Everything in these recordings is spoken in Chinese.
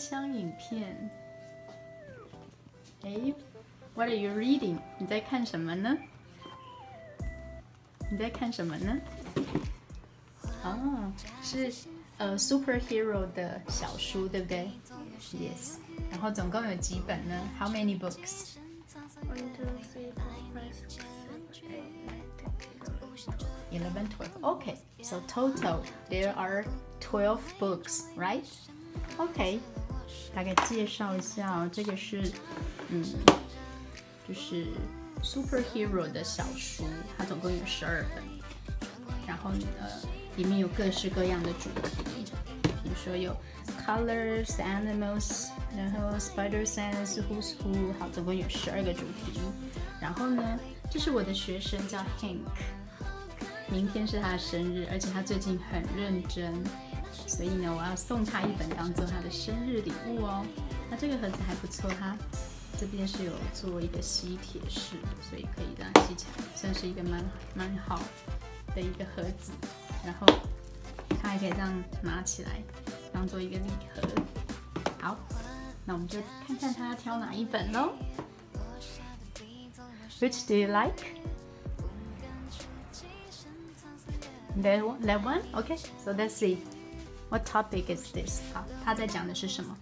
枪影片。哎 ，What are you reading？ 你在看什么呢？你在看什么呢？哦，是superhero 的小书，对不对 ？Yes。然后总共有几本呢 ？How many books? 1, 2, 3, 4, 5, 6, 7, 8, 9, 10, 11, 11, 12. Okay, so total there are 12 books, right? Okay. 大概介绍一下哦，这个是就是 superhero 的小书，它总共有12本。然后里面有各式各样的主题，比如说有 colors, animals， 然后 spider sense, who's who， 好，总共有12个主题。然后呢，这是我的学生叫 Hank， 明天是他的生日，而且他最近很认真，所以呢，我要送他一本当做他的生日礼物哦。那这个盒子还不错，它这边是有做一个吸铁式，所以可以这样吸起来，算是一个蛮好的一个盒子。然后它还可以这样拿起来，当做一个礼盒。好，那我们就看看他要挑哪一本咯。Which do you like? That one? Okay, so let's see. What topic is this? 好，他在讲的是什么？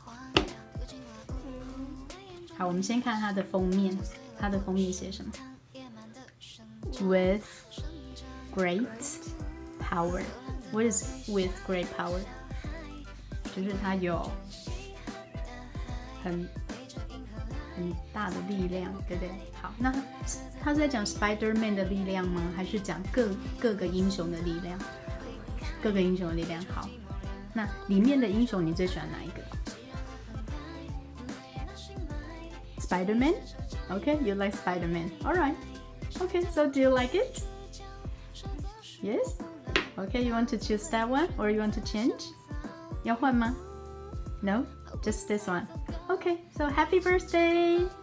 好，我们先看它的封面。它的封面写什么 ？With great power. What is with great power? 就是它有很大的力量，对不对？好，那他是在讲 Spider-Man 的力量吗？还是讲各个英雄的力量？各个英雄的力量。好，那里面的英雄你最喜欢哪一个 ？Spider-Man? Okay, you like Spider-Man. All right. Okay, so do you like it? Yes? Okay, you want to choose that one or you want to change? 要换吗？No? Just this one. Okay, so happy birthday!